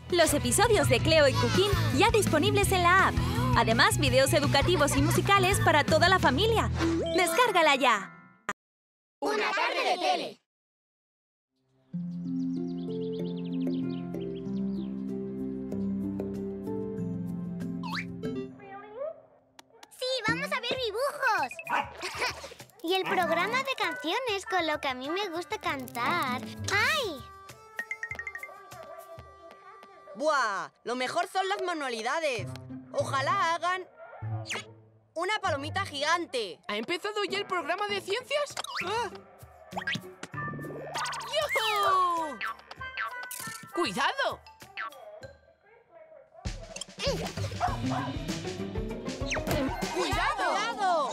Los episodios de Cleo y Cooking ya disponibles en la app. Además, videos educativos y musicales para toda la familia. ¡Descárgala ya! Una tarde de tele. ¡Sí, vamos a ver dibujos! Y el programa de canciones con lo que a mí me gusta cantar. ¡Ay! ¡Buah! Lo mejor son las manualidades. Ojalá hagan una palomita gigante. ¿Ha empezado ya el programa de ciencias? ¡Ah! ¡Yujú! ¡Cuidado! ¡Cuidado!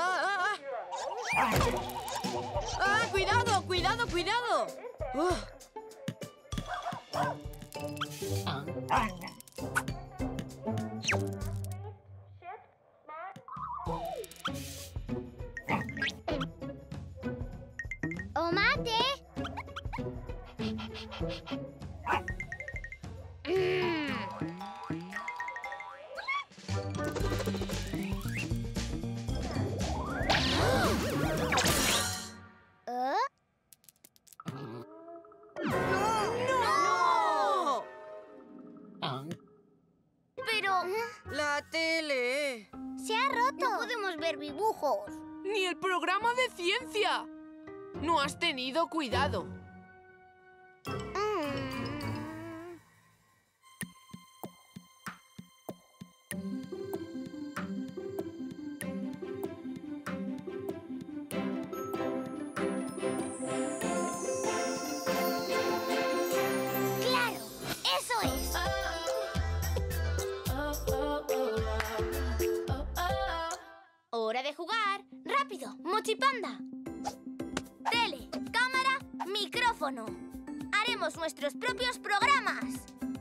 ¡Ah! ¡Cuidado! ¡Cuidado! ¡Cuidado! ¡O mate! ¡No! Pero ¡La tele! se ha roto. No podemos ver dibujos. ¡Ni el programa de ciencia! No has tenido cuidado. ¡Claro! ¡Eso es! ¡Hora de jugar! ¡Rápido! ¡Mochipanda! Tele, cámara, micrófono. Haremos nuestros propios programas.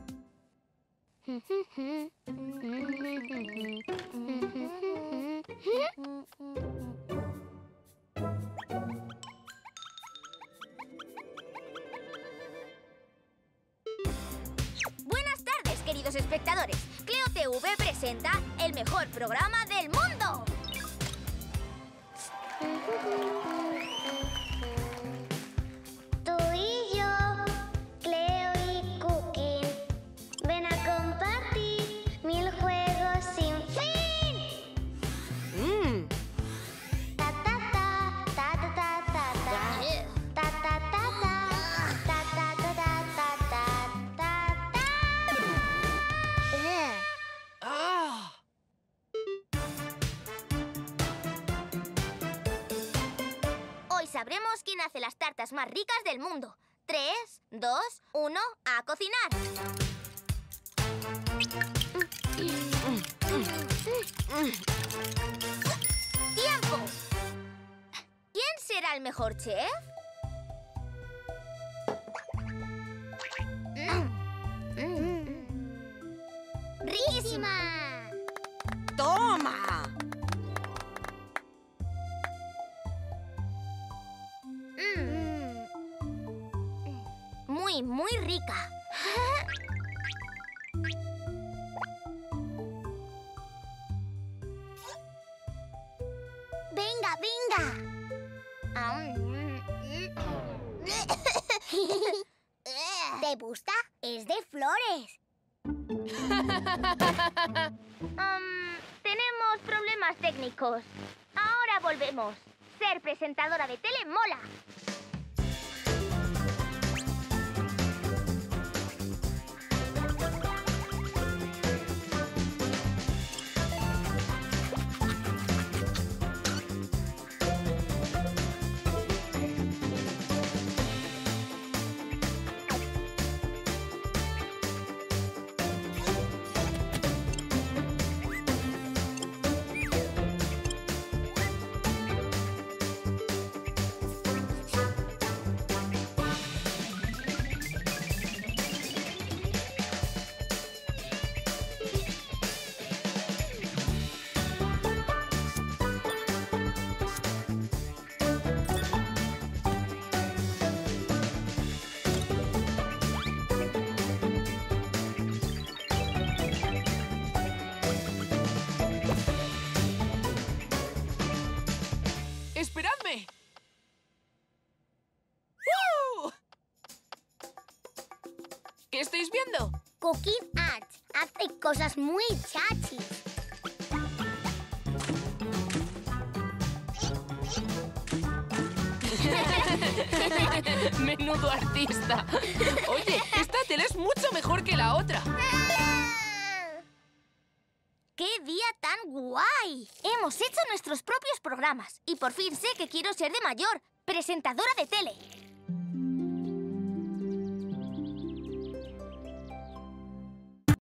Buenas tardes, queridos espectadores. Cleo TV presenta el mejor programa del mundo. Tú y yo, Cleo y Cooking, ven a compartir 1000 juegos sin fin. Ta ta ta ta ta ta ta ta ta ta ta ta ta ta ta ta ta. ¡Ah! Hoy sabremos quién hace las tartas más ricas del mundo. 3, 2, 1, ¡a cocinar! ¡Tiempo! ¿Quién será el mejor chef? ¡Riquísima! ¡Toma! Muy, muy rica. Venga, venga. ¿Te gusta? Es de flores. Tenemos problemas técnicos. Ahora volvemos. Ser presentadora de tele mola. ¿Qué estáis viendo? Cooking Arts hace cosas muy chachis. Menudo artista. Oye, esta tele es mucho mejor que la otra. ¡Qué día tan guay! Hemos hecho nuestros propios programas y por fin sé que quiero ser de mayor, presentadora de tele.